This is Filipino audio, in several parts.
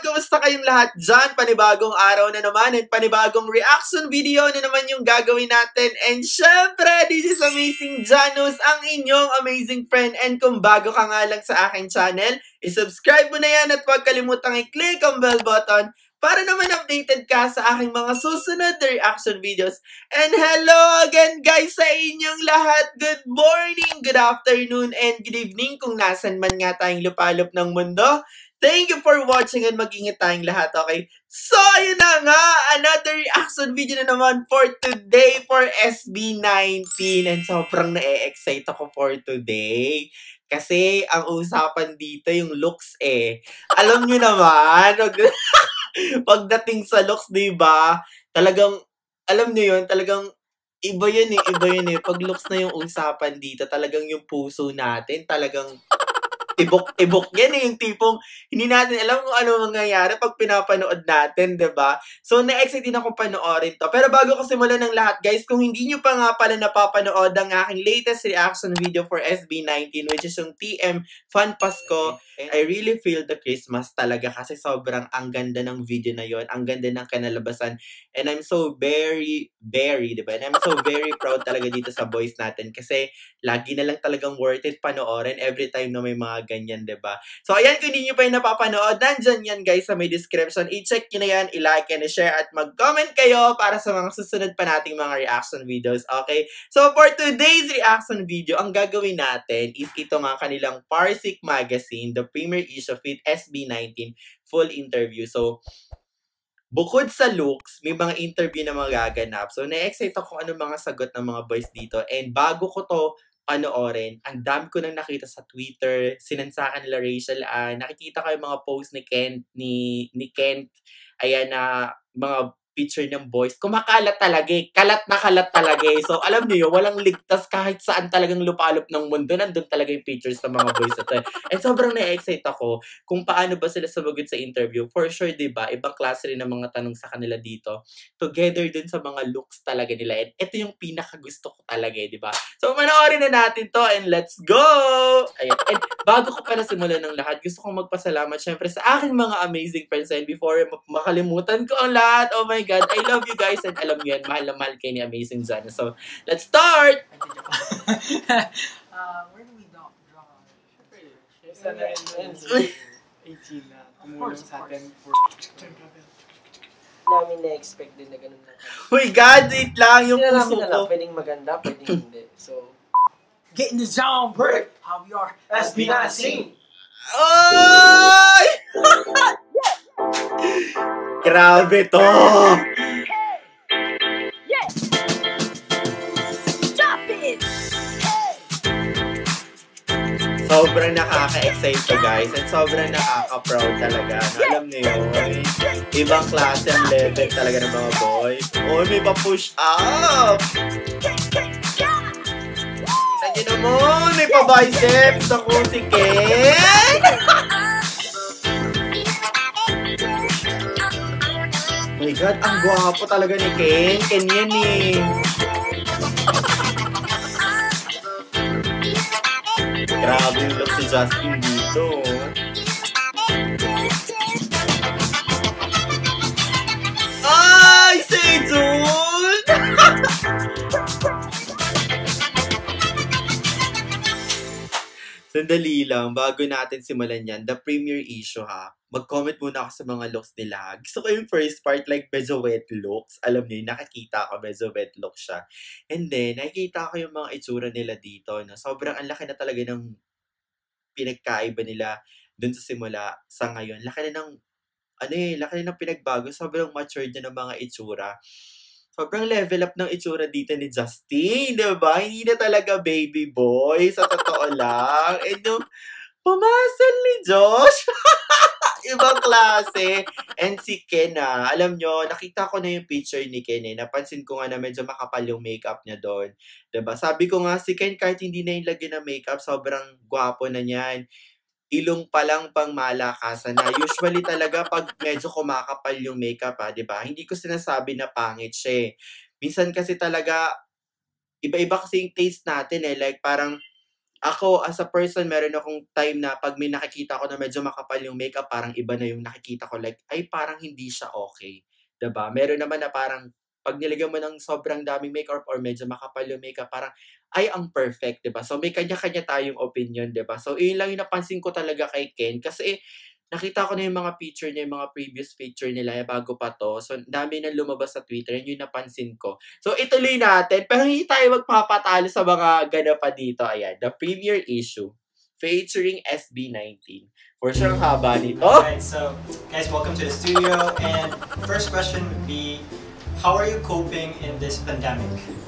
Kumusta kayong lahat dyan? Panibagong araw na naman at panibagong reaction video na naman yung gagawin natin. And syempre, this is Amazing Janus, ang inyong amazing friend. And kung bago ka nga lang sa aking channel, isubscribe mo na yan at huwag kalimutang i-click ang bell button para naman updated ka sa aking mga susunod na reaction videos. And hello again guys sa inyong lahat. Good morning, good afternoon, and good evening kung nasan man nga tayong lupalop ng mundo. Thank you for watching and mag-ingat tayong lahat, okay? So, ayun na nga, another reaction video na naman for today for SB19. And sobrang na-excite ako for today. Kasi ang usapan dito yung looks eh. Alam nyo naman, pagdating sa looks, diba? Talagang, alam nyo yun, talagang iba yun eh. Pag looks na yung usapan dito, talagang yung puso natin, talagang tibok yan eh, yung tipong hindi natin alam kung ano mangyayari pag pinapanood natin, diba? So, na-excite din ako panoorin to. Pero bago ko simulan ng lahat, guys, kung hindi nyo pa nga pala napapanood ang aking latest reaction video for SB19, which is yung TM Fun Pasko, I really feel the Christmas talaga kasi sobrang ang ganda ng video na yon, ang ganda ng kanalabasan. And I'm so very, diba? And I'm so very proud talaga dito sa boys natin kasi lagi na lang talagang worth it panoorin every time na may mga ganyan, diba? So, ayan, kung hindi nyo pa yung napapanood, nandyan yan, guys, sa may description. I-check nyo na yan, i-like and i-share at mag-comment kayo para sa mga susunod pa nating mga reaction videos, okay? So, for today's reaction video, ang gagawin natin is ito nga kanilang Parcinq magazine, the premier issue of it, SB19, full interview. So, bukod sa looks, may mga interview na magaganap. So, na-excite ako ano mga sagot ng mga boys dito. And bago ko to panoorin, ang dami ko nang nakita sa Twitter, sinansakan nila Rachel, nakikita ko yung mga post ni Kent, ayan na mga picture ng boys, kumakalat talaga eh. Kalat na kalat talaga eh. So, alam niyo yun, walang ligtas kahit saan talagang lupalop ng mundo. Nandun talaga yung pictures ng mga boys na to. And sobrang na-excite ako kung paano ba sila sumagot sa interview. For sure, diba? Ibang klase rin ng mga tanong sa kanila dito. Together din sa mga looks talaga nila. And ito yung pinakagusto ko talaga eh, diba? So, manoorin na natin to and let's go! Ayan. And bago ko pa nasimulan ng lahat, gusto kong magpasalamat syempre sa aking mga amazing friends. And before makalimutan ko ang lahat, oh my God, I love you guys and alam yun, mahal na mahal kayo ni Amazing Janus. So, let's start! Where do we draw? Sana rin 18 na. Tumulong sa atin. Namin na-expect din na ganun na. Uy, God, wait lang, yung puso ko. Pwedeng maganda, pwedeng hindi. So, Get in the zone, bro! how we are SB19! Ay! Grabe to! Sobrang nakaka-excite to guys and sobrang nakaka-proud talaga. Alam niyo yun, ibang klase ang level talaga ng mga boys. Oh, may pa-push up! Tignan nyo naman, may pa-biceps ako si Ken! Oh my God, ang gwapo talaga ni Ken. Ken yan eh. Grabe yung look si Justin dito. Ay, si Jun! Sandali lang, bago natin simulan yan, the premiere issue ha. Mag-comment muna ako sa mga looks nila. Gusto ko yung first part, like medyo wet looks. Alam niyo, nakakita ko, medyo wet look siya. And then, nakikita ko yung mga itsura nila dito. No? Sobrang ang laki na talaga ng pinagkaiba nila dun sa simula sa ngayon. Laki na ng pinagbago. Sobrang matured na ng mga itsura. Sobrang level up ng itsura dito ni Justin, di ba? Hindi na talaga baby boy, sa totoo lang. And yung pumasal ni Josh, ibang klase. And si Ken alam nyo, nakita ko na yung picture ni Ken eh. Napansin ko nga na medyo makapal yung makeup niya doon. Diba? Sabi ko nga si Ken kahit hindi na yung lagyan ng makeup, sobrang gwapo na niyan. Ilong pa lang pang malakasan na. Usually talaga pag medyo kumakapal yung makeup diba? Hindi ko sinasabi na pangit siya eh. Minsan kasi talaga, iba-iba kasi yung taste natin eh. Like parang ako, as a person, meron akong time na pag may nakikita ko na medyo makapal yung makeup, parang iba na yung nakikita ko. Like, ay, parang hindi siya okay. Diba? Meron naman na parang, pag nilagyan mo ng sobrang daming makeup or medyo makapal yung makeup, parang, ay, ang perfect, diba? So, may kanya-kanya tayong opinion, diba? So, yun lang yung napansin ko talaga kay Ken. Kasi, nakita ko na yung mga picture niya, yung mga previous picture nila, bago pa to. So, dami na lumabas sa Twitter. Yun yung napansin ko. So, ituloy natin. Pero hindi tayo magpapatalo sa mga ganap pa dito. Ayan, the premier issue. Featuring SB19. For sure, ang haba nito. Alright, so, guys, welcome to the studio. And first question would be, how are you coping in this pandemic?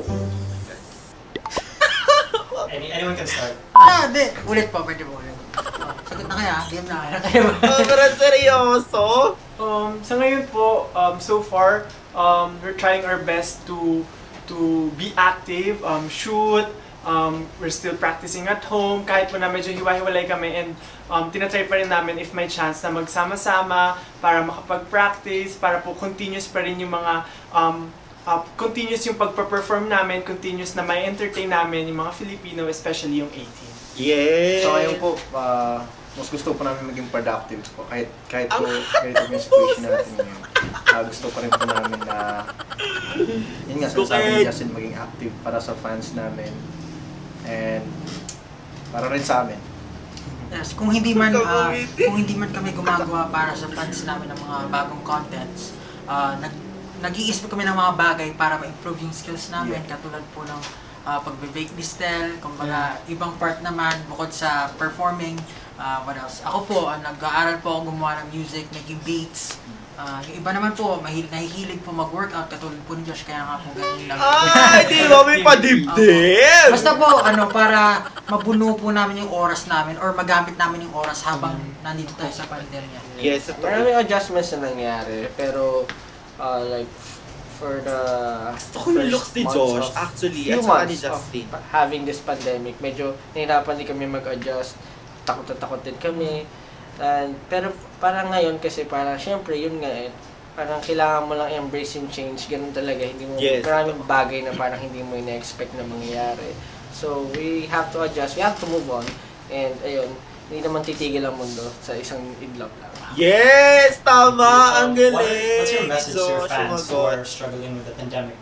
Anyone can start. Hindi. Ulit po, pwede po ulit. Sagot na kaya, game na kaya. Pero seryoso? Sa ngayon po, so far, we're trying our best to be active, shoot, we're still practicing at home, kahit po na medyo hiwa-hiwalay kami, and tinatry pa rin namin if may chance na magsama-sama para makapag-practice, para po continuous pa rin yung mga continuous yung pagpa-perform namin, continuous na may entertain namin yung mga Filipino, especially yung 18. Yeah! So ayun po, mas gusto po namin maging productive po. Kahit po ganito yung situation natin ngayon. Gusto pa rin po namin na, yun nga, sinasabi ni Justin, maging active para sa fans namin. And para rin sa amin. Yes, kung hindi man kami gumagawa para sa fans namin ng mga bagong contents, nag-iisip kami ng mga bagay para ma-improve yung skills namin, katulad po ng pagbe-bake distel, kumbaga ibang part naman bukod sa performing. What else? Ako po, nag-aaral po ako gumawa ng music, making beats. Yung iba naman po, nahihilig po mag-workout, katulad po ni Josh, kaya nga po ganun lang. Ay, di ba may padibdib? Basta po, para mabuno po namin yung oras namin or magamit namin yung oras habang nandito tayo sa pandemya. Yes, ito. Maraming adjustments na nangyari, pero like for the gusto ko yung looks ni Josh, actually, at saka ni Justin. Having this pandemic, medyo nahirapan din kami mag-adjust, takot din kami. Pero parang ngayon kasi parang syempre yun nga parang kailangan mo lang embrace yung change, ganun talaga, hindi mo maraming bagay na parang hindi mo ina-expect na mangyayari. So we have to adjust, we have to move on, and ayun, hindi naman titigil ang mundo sa isang idlog lang. Yes! Tama! Ang galing! What's your message to your fans who are struggling with the pandemic?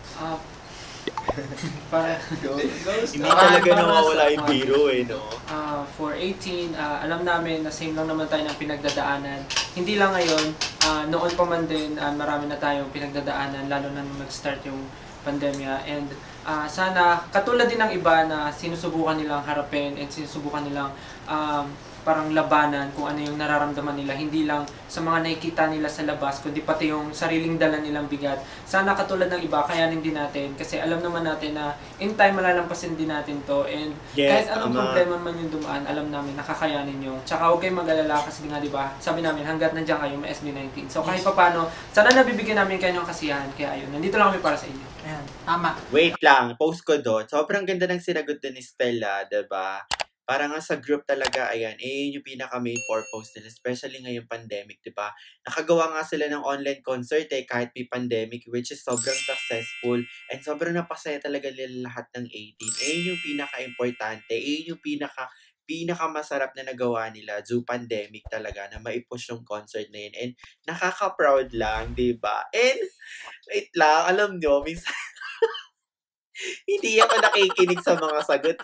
Hindi talaga nawawala yung biro no? For 18, alam namin na same lang naman tayo ng pinagdadaanan. Hindi lang ngayon, noon pa man din, marami na tayong pinagdadaanan, lalo na nung nag-start yung pandemya. And sana, katulad din ng iba na sinusubukan nilang harapin and sinusubukan nilang parang labanan kung ano yung nararamdaman nila, hindi lang sa mga nakikita nila sa labas, kundi pati yung sariling dala nilang bigat. Sana katulad ng iba, kayanin din natin, kasi alam naman natin na in time malalampasin din natin to, and kahit anong problema man yung dumaan, alam namin nakakayanin nyo. Tsaka huwag kayong mag-alala kasi nga diba, sabi namin hanggat nandiyan kayo may SB19. So kahit paano, sana nabibigyan namin kayo ng kasiyahan, kaya ayun, nandito lang kami para sa inyo. Ayan, tama. Wait lang, post ko doon. Sobrang ganda ng sinagot din ni Stella, diba? Para nga sa group talaga, ayan, yun yung pinaka-main purpose nila, especially ngayong pandemic, di ba? Nakagawa nga sila ng online concert kahit may pandemic, which is sobrang successful, and sobrang napasaya talaga nila lahat ng 18. Yun yung pinaka-importante, yun yung pinaka-masarap na nagawa nila due pandemic talaga, na maipush yung concert na yun, and nakaka-proud lang, di ba? And, wait lang, alam nyo, minsan, hindi ako nakikinig sa mga sagot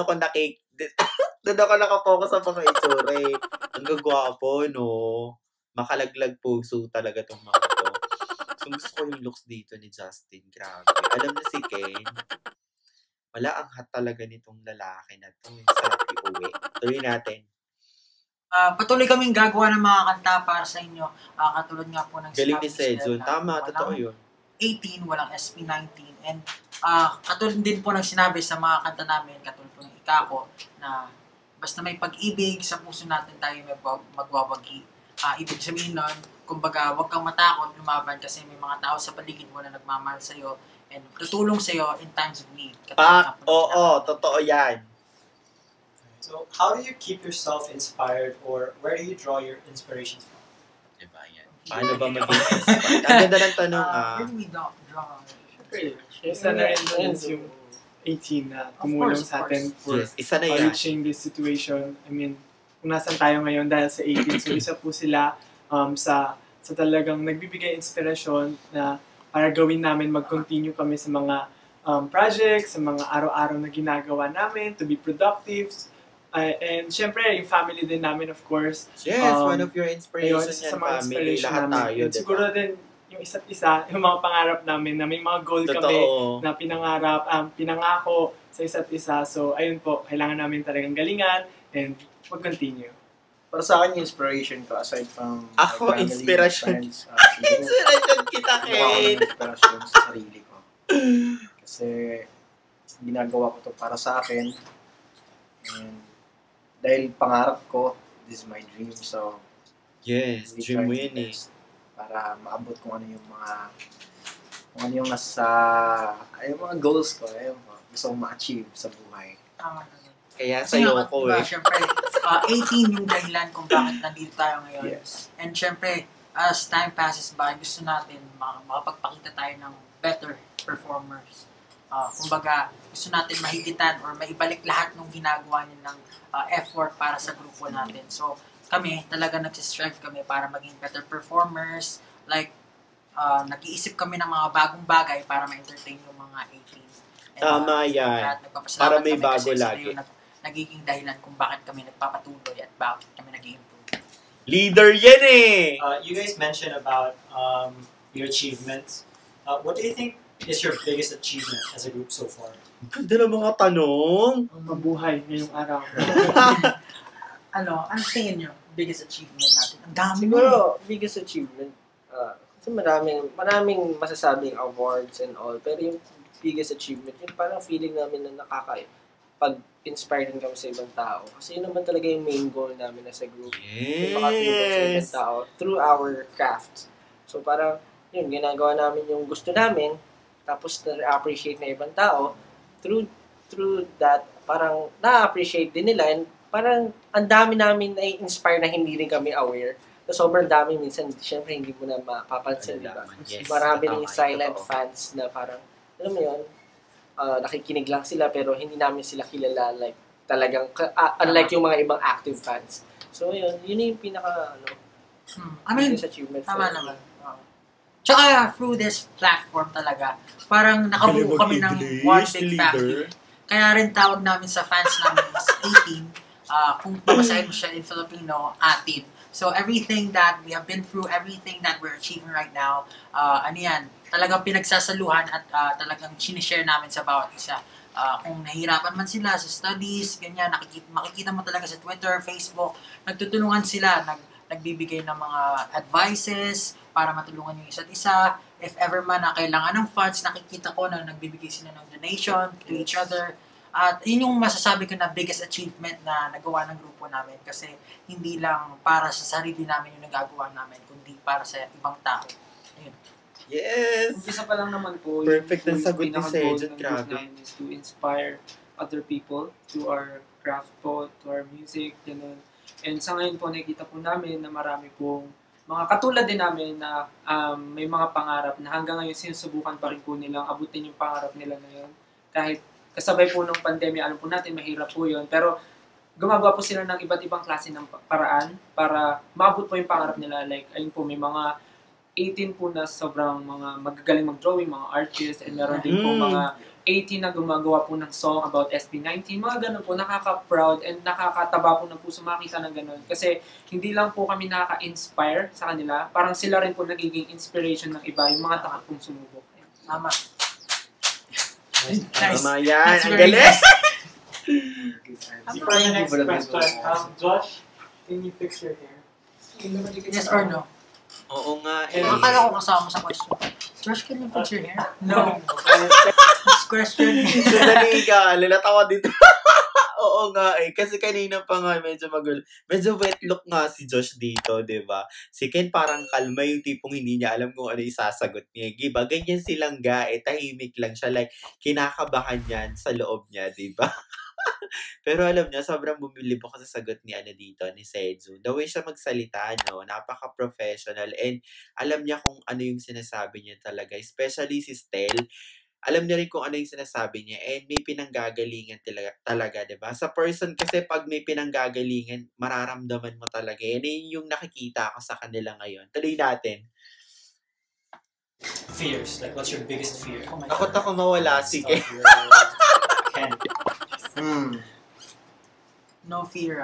doon ako nakapokus sa mga itsura Ang gagwapo, no? Makalaglag puso talaga tong mga to. So, gusto ko yung looks dito ni Justin. Grabe. Alam na si Ken. Wala ang hot talaga nitong lalaki na to. Sarap iuwi. Tuloy natin. Patuloy kaming gagawa ng mga kanta para sa inyo. Katulad nga po ng galing ni Sejun. Tama, totoo yun. 18, walang SB19. And katulad din po ng sinabi sa mga kanta namin, katulad po ng Ikako, na basta may pag-ibig sa puso natin tayo may magwawagi. Ibig sabihin nun, kumbaga, huwag kang matakot lumaban kasi may mga tao sa paligid mo na nagmamahal sa'yo and tutulong sa'yo in times of need. Oo, totoo yan. So, how do you keep yourself inspired, or where do you draw your inspirations from? Diba yan? Paano ba maging inspired? Ang ganda ng tanong Where do we draw? Isa na rin doon yung 18 na Of tumulong course, sa atin for Yes, isa na yan. reaching this situation. I mean, kung nasan tayo ngayon dahil sa 18. So, isa po sila sa talagang nagbibigay inspirasyon na para gawin namin, mag-continue kami sa mga projects, sa mga araw-araw na ginagawa namin, to be productive. And syempre, yung family din namin, of course. Yes, one of your Ayun, inspiration isa yan, sa mga family. inspiration Lahat namin. tayo, And diba? siguro din, yung isa't isa, yung mga pangarap namin, na may mga goal kami Totoo. na pinangako sa isa't isa. So, ayun po, kailangan namin talagang galingan and mag-continue. Para sa akin, yung inspiration ko, aside from Ako, my family, inspiration. friends, siguro, Inspiration kita, gawa ko ng Ken. inspirasyon sa sarili ko. Kasi, ginagawa ko to para sa akin. And, dahil pangarap ko, this is my dream. So, Yes, really dream try mo my yun eh. best para maabot kung ano yung nasa, yung mga goals ko, yung gusto kong ma-achieve sa buhay. Tama naman. Kaya Kasi sa'yo nga, ko diba, eh. syempre, 18 yung dahilan kung bakit nandito tayo ngayon. Yes. And syempre, as time passes by, gusto natin makapagpakita tayo ng better performers. Kumbaga, gusto natin mahigitan or maibalik lahat ng ginagawa niya ng effort para sa grupo natin. So, kami, talaga nagsistrive kami para maging better performers. Like, nag-iisip kami ng mga bagong bagay para ma-entertain yung mga 18. And, Tama yan. at nagpapasalamat Para may kami bago kasi sila lagi. yung nagiging dahilan kung bakit kami nagpapatuloy at bakit kami nag-i-improve. Leader yan eh! You guys mentioned about your achievements. What do you think is your biggest achievement as a group so far? Ganda ng mga tanong. Mabuhay ngayong araw. Ano tingin nyo? Biggest achievement natin? Ang dami mo. Siguro, biggest achievement, kasi maraming masasabing awards and all, pero yung biggest achievement, yung parang feeling namin na pag-inspire din kami sa ibang tao. Kasi yun naman talaga yung main goal namin as a group. Yung makatulong sa ibang Yes! tao through our craft. So parang, yun, ginagawa namin yung gusto namin, tapos na-appreciate na ibang tao, through that, parang na-appreciate din nila, and parang ang dami namin na-inspire na hindi rin kami aware. So, sobrang dami minsan, syempre hindi mo na mapapansin, di ba? Yes, Marami totoo, rin silent totoo. fans na parang, alam mo yun, nakikinig lang sila pero hindi namin sila kilala, like talagang, unlike yung mga ibang active fans. So, yun yung pinaka, I mean, biggest achievement tama for me. naman. Tsaka through this platform talaga, parang nakabuo kami ng one big family. Kaya rin tawag namin sa fans namin is 18, kung pabasahin mo siya in Filipino, atin. So everything that we have been through, everything that we're achieving right now, talagang pinagsasaluhan at talagang sinishare namin sa bawat isa. Kung nahihirapan man sila sa studies, ganyan, makikita mo talaga sa Twitter, Facebook, nagtutulungan sila, nagbibigay ng mga advices para matulungan yung isa't isa. If ever man na kailangan ng funds, nakikita ko na nagbibigay sila ng donation to each other. At yun yung masasabi ko na biggest achievement na nagawa ng grupo namin kasi hindi lang para sa sarili namin yung nagagawa namin, kundi para sa ibang tao. Ayun. Yes! Umpisa pa lang naman po. Perfect ang yung sagot ni pinaka-goal Sejon, ng group grabe. namin is to inspire other people to our craft po, to our music, ganun. And sa ngayon po, nakikita po namin na marami pong mga katulad din namin na may mga pangarap na hanggang ngayon sinusubukan pa rin po nilang abutin yung pangarap nila ngayon. Kahit kasabay po ng pandemya, alam po natin, mahirap po yun. Pero gumagawa po sila ng iba't ibang klase ng paraan para maabot po yung pangarap nila. Like, ayun po, may mga 18 po na sobrang mga magagaling mag-drawing, mga artists, and meron din po mga 18 na gumagawa po ng song about SB19. Mga ganun po, nakaka-proud and nakakataba po ng puso makita ng ganun. Kasi hindi lang po kami nakaka-inspire sa kanila, parang sila rin po nagiging inspiration ng iba, yung mga takot pong sumubok. Tama. Nice. Tama yan. That's Ang very galing! nice. For the next question, Josh, can you fix your hair? Yes or no? Oo nga eh. Akala ko kasama sa question. Josh, can you fix your hair? No. Next question. Sandali ka, lalatawa dito. Oo nga eh. Kasi kanina pa nga medyo medyo wet look nga si Josh dito, di ba? Si Ken parang kalma yung tipong hindi niya alam kung ano isasagot niya. Giba, ganyan silang tahimik lang siya. Like, kinakabahan yan sa loob niya, di ba? Pero alam niya, sobrang bumilib ako sa sagot ni dito, ni Seju. The way siya magsalita, no? Napaka-professional. And alam niya kung ano yung sinasabi niya talaga. Especially si Stel. alam niya rin kung ano yung sinasabi niya and may pinanggagalingan talaga, diba? Sa person kasi pag may pinanggagalingan, mararamdaman mo talaga. Yan yung nakikita ko sa kanila ngayon. Tuloy natin. Fears. Like, what's your biggest fear? Takot ako mawala, sige. Ken. No fear.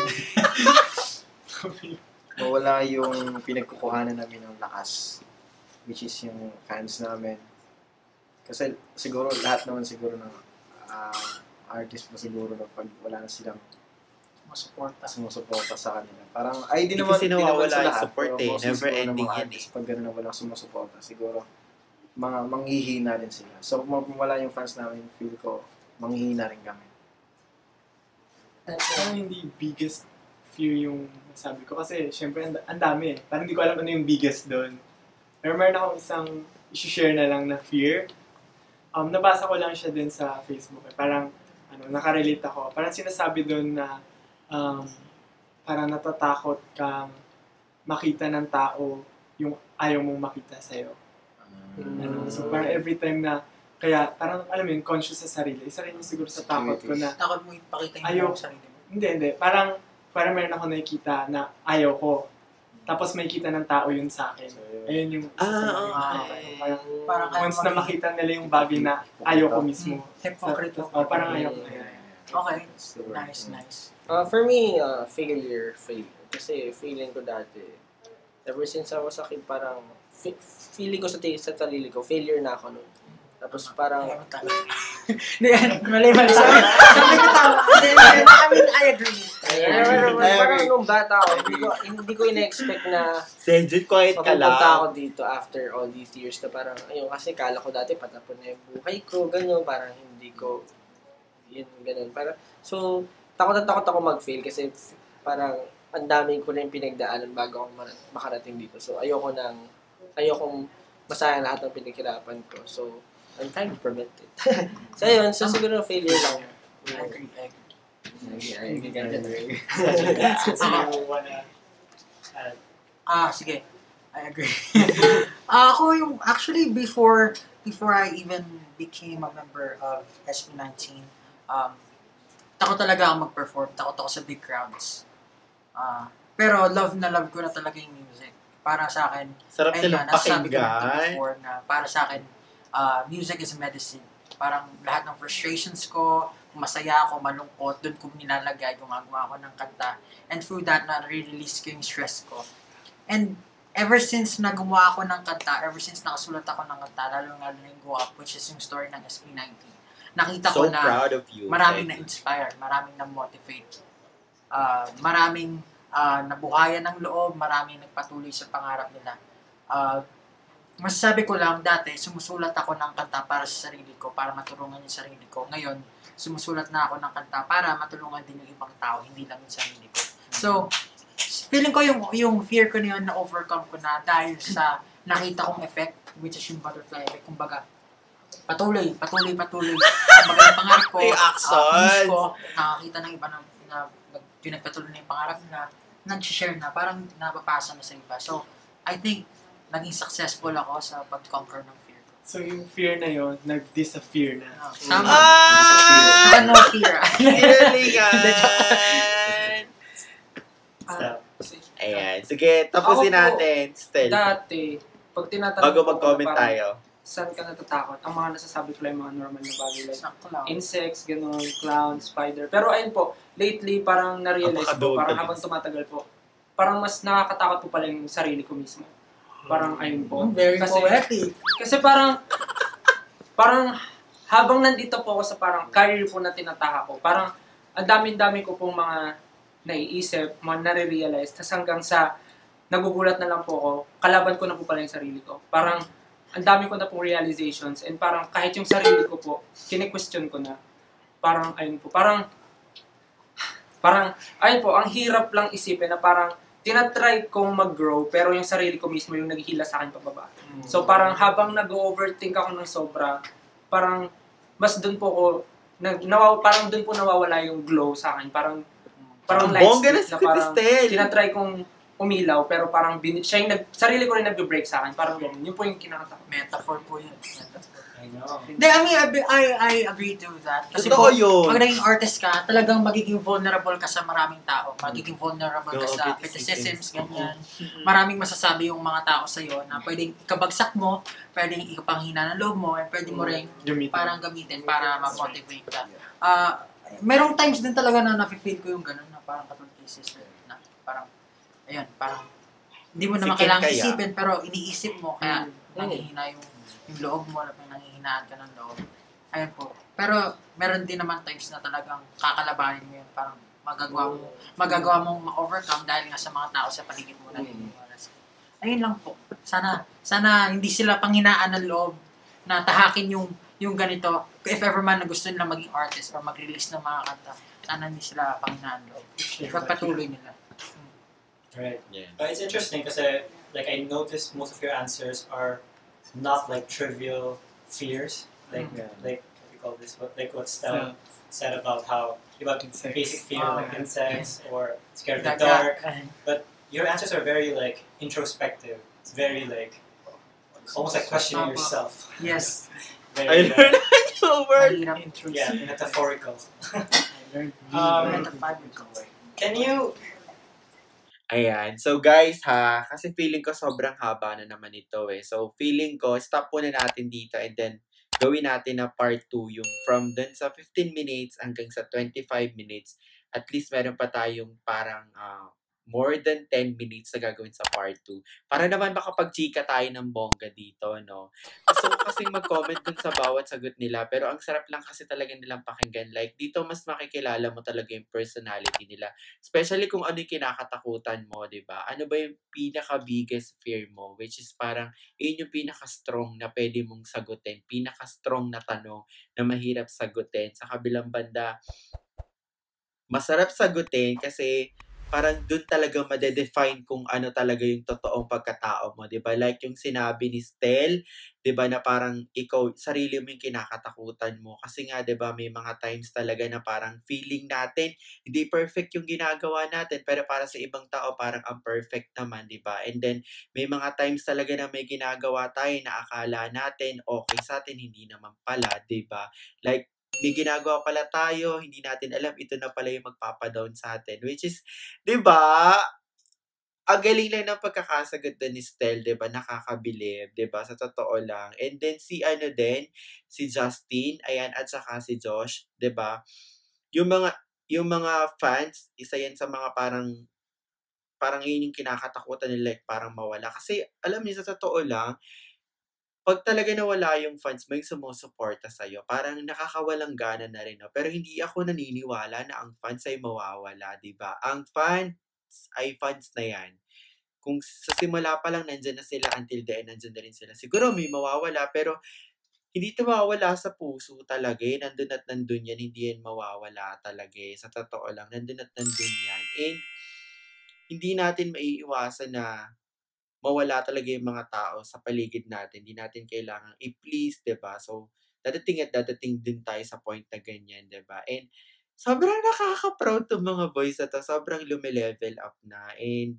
Mawala yung pinagkukuhanan namin ng lakas, which is yung fans namin. Kasi siguro lahat naman siguro ng artist mo siguro na pag wala na silang sumusuporta sa kanila. Parang ay di naman kasi nawawala sa yung lahat, support pero eh. Never siguro ng ending mga yan artist, pag gano'n na walang sumusuporta, siguro manghihina din sila. So kung wala yung fans namin, feel ko manghihina rin kami. Parang hindi biggest fear yung sabi ko kasi syempre ang dami eh. Parang hindi ko alam ano yung biggest doon. Pero meron akong isang i-share na lang na fear. Nabasa ko lang siya din sa Facebook. Parang nakarelate ako. Parang sinasabi doon na parang natatakot kang makita ng tao yung ayaw mong makita sa'yo. So parang every time na kaya parang alam mo yun, conscious sa sarili. Isa rin yung siguro sa takot ko na Takot mo ipakita yung sarili mo. Hindi. Parang meron ako nakikita na ayaw ko. Tapos may kita ng tao yun sa akin. Ayun yung parang once na makita nila yung bagay na ayaw ko mismo. Hypocrite. Parang ayaw ko. Okay. Nice. For me, failure. Kasi feeling ko dati, ever since I was a kid, parang feeling ko sa sarili ko, failure na ako nun. Tapos parang... Hindi, mali. Sabi ko tama. I agree. Parang nung bata ako, hindi ko ina-expect na Senjit, quiet ka lang. mapupunta ako dito after all these years na parang, ayun, kasi kala ko dati patapon na yung buhay ko, ganyan, parang hindi ko, yun, ganun. Parang, so, takot ako mag-fail kasi parang ang daming ko na yung pinagdaanan bago ako makarating dito. So, ayokong masayang lahat ng pinaghirapan ko. So, I'm trying to prevent it. So, ayun. So, siguro failure lang. I agree. Sige. I agree. Ako yung, actually, before I even became a member of SB19, takot talaga ako mag-perform. Takot ako sa big crowds. Pero love ko na talaga yung music. Para sa akin, Sarap nilang nasabi ko na ito pakinggan. before na para sa akin, music is medicine. Parang lahat ng frustrations ko, masaya ako, malungkot, doon ko nilalagay, gumagawa ako ng kanta. And through that, na-release ko yung stress ko. And ever since na gumawa ako ng kanta, ever since nakasulat ako ng kanta, lalo na yung Go Up, which is yung story ng SB19, nakita ko na proud of you. maraming na-inspire, maraming na-motivate, maraming nabuhayan ng loob, maraming nagpatuloy sa pangarap nila. Masasabi ko lang, dati, sumusulat ako ng kanta para sa sarili ko, para matulungan yung sarili ko. Ngayon, sumusulat na ako ng kanta para matulungan din yung ibang tao, hindi lang yung sarili ko. So, feeling ko yung fear ko na yun, na-overcome ko na dahil sa nakita kong effect, which is yung butterfly effect. Kumbaga, patuloy. Kumbaga, yung pangarap ko, actions. ko, nakakita ng iba na pinagpatuloy na yung pangarap na nag-share na, parang napapasa na sa iba. So, I think, naging successful ako sa pag-conquer ng fear ko. So yung fear na yon nag-disappear na. Tama. Saka no fear. Galingan! Ayan. Sige, tapusin Ako po, natin. Still. Dati, pag tinatanong Bago ko mag-comment parang, tayo. saan ka natatakot? Ang mga nasasabi ko lang yung mga normal na bagay like Sakto lang. insects, gano'n, clown, spider. Pero ayun po, lately parang na-realize ko, parang habang tumatagal po, parang mas nakakatakot po pala yung sarili ko mismo. Parang ayun po. Very poetic. Kasi parang habang nandito po ako sa parang career po na tinataka ko, parang ang dami-dami ko pong mga naiisip, mga nare-realize, tas hanggang sa nagugulat na lang po ako, kalaban ko na po pala yung sarili ko. Parang ang dami ko na pong realizations and parang kahit yung sarili ko po, kine-question ko na. Parang ayun po, parang ayun po, ang hirap lang isipin na parang tinatry kong mag-grow, pero yung sarili ko mismo yung naghihila sa akin pababa. So parang habang nag-overthink ako ng sobra, parang mas dun po ako, parang dun po nawawala yung glow sa akin. Parang light stick na parang tinatry kong umilaw, pero parang sarili ko rin nag-break sa akin. Parang ganun. Yun po yung kinakatakot. Metaphor po yun. Metaphor. I know. Hindi, I mean, I agree to that. Kasi Totoo po, yun. pag naging artist ka, talagang magiging vulnerable ka sa maraming tao. Magiging vulnerable ka Oo, sa criticisms. criticisms, ganyan. Maraming masasabi yung mga tao sa'yo na pwedeng ikabagsak mo, pwedeng ikapanghina ng loob mo, and pwede mo rin parang gamitin para ma-motivate ka. Merong times din talaga na nafe-feel ko yung gano'n na parang katulad kay sister na parang, ayun, parang hindi mo naman Sikin kailangan kaya. isipin pero iniisip mo kaya nanghihina yung loob mo, may nanghihinaan ka ng loob. Ayun po. Pero meron din naman times na talagang kakalabanin mo yun. Parang magagawa mong ma-overcome dahil nga sa mga tao sa paligid mo na naniniwala sa'yo. Ayun lang po. Sana hindi sila panghinaan ng loob na tahakin yung ganito. If ever man na gusto nila maging artist or mag-release ng mga kanta, sana hindi sila panghinaan ng loob. Pagpatuloy nila. Right. Yeah. But it's interesting because like I noticed most of your answers are not like trivial fears, like what you call this, what Stella said about basic fear like insects or scared of the dark. But your answers are very like introspective. It's very like almost like questioning yourself. Yes. Very, Mahirap. metaphorical. Metaphorical. Can you? Ayan. So guys ha, kasi feeling ko sobrang haba na naman ito eh. So feeling ko, stop muna natin dito and then gawin natin na part 2 yung from dun sa 15 minutes hanggang sa 25 minutes. At least meron pa tayong parang more than 10 minutes na gagawin sa part 2. Para naman makapag-chika tayo ng bongga dito, no? Gusto ko kasing mag-comment dun sa bawat sagot nila, pero ang sarap lang kasi talaga nilang pakinggan. Like, dito mas makikilala mo talaga yung personality nila. Especially kung ano yung kinakatakutan mo, di ba? Ano ba yung pinaka-biggest fear mo? Which is parang, yun yung pinaka-strong na pwede mong sagutin. Pinaka-strong na tanong na mahirap sagutin. Sa kabilang banda, masarap sagutin kasi parang dun talaga madedefine kung ano talaga yung totoong pagkatao mo, 'di ba? Like yung sinabi ni Stel, 'di ba, na parang ikaw sarili mo yung kinakatakutan mo kasi nga 'di ba may mga times talaga na parang feeling natin hindi perfect yung ginagawa natin pero para sa ibang tao parang perfect naman, 'di ba? And then may mga times talaga na may ginagawa tayo na akala natin okay sa atin, hindi naman pala, 'di ba? Like may ginagawa pala tayo, hindi natin alam, ito na pala yung magpapadown sa atin. Which is, di ba, ang galing lang ng pagkakasagot doon ni Stel, di ba, nakakabilib, di ba, sa totoo lang. And then si Justin, ayan, at saka si Josh, di ba, yung mga fans, isa yan sa mga parang yun yung kinakatakutan nila, like, parang mawala. Kasi, alam niyo, sa totoo lang, pag talaga nawala yung fans mo, yung sumusuporta sa'yo, parang nakakawalang gana na rin, no? Pero hindi ako naniniwala na ang fans ay mawawala, di ba? Ang fans ay fans na yan. Kung sa simula pa lang nandyan na sila until the end, nandyan na rin sila. Siguro may mawawala, pero hindi ito mawawala sa puso talaga eh. Nandun at nandun yan, hindi yan mawawala talaga eh. Sa totoo lang, nandun at nandun yan. And hindi natin maiiwasan na mawala talaga yung mga tao sa paligid natin. Hindi natin kailangan i-please, 'di ba? So, dadating din tayo sa point na ganyan, 'di ba? And sobrang nakaka-proud tong mga boys na to. Sobrang lumilevel up na. And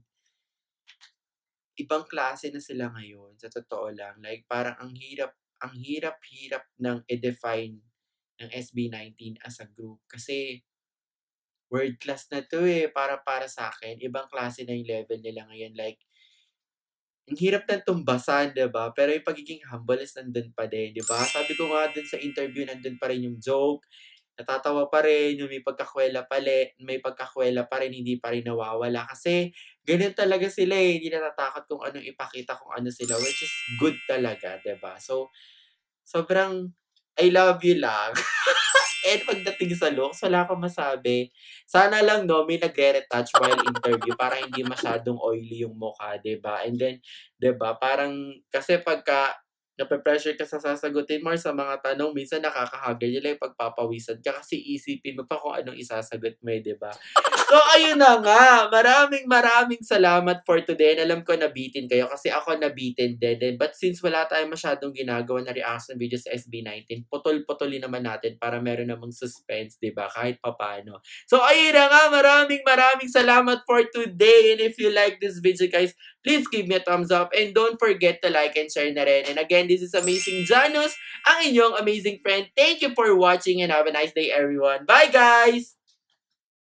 ibang klase na sila ngayon, sa totoo lang. Like, parang ang hirap ng i-define ng SB19 as a group. Kasi, world class na to eh. Para sa akin, ibang klase na yung level nila ngayon. Like, ang hirap ng tumbasan, 'di ba? Pero yung pagiging humble is nandun pa din, 'di ba? Sabi ko nga dun sa interview, nandun pa rin yung joke, natatawa pa rin, yung may pagkakwela pa rin, hindi pa rin nawawala. Kasi ganun talaga sila eh, hindi natatakot kung anong ipakita, kung ano sila, which is good talaga, 'di ba? So, sobrang I love you lang. And pagdating sa looks, wala akong masabi. Sana lang, no, may nagre-retouch while interview para hindi masyadong oily yung mukha, 'di ba? And then, 'di ba, parang, kasi pagka nape-pressure ka sa sasagutin mo or sa mga tanong, minsan nakakahagal yun lang pagpapawisan ka kasi isipin mo pa kung anong isasagot mo, 'di ba? So, ayun na nga. Maraming salamat for today. And alam ko nabitin kayo kasi ako nabitin din. But since wala tayong masyadong ginagawa na reaction video sa SB19, putol-putulin naman natin para meron namang suspense, diba? Kahit papano. So, ayun na nga. Maraming salamat for today. And if you like this video, guys, please give me a thumbs up. And don't forget to like and share na rin. And again, again, this is Amazing Janus, ang inyong amazing friend. Thank you for watching and have a nice day, everyone. Bye, guys!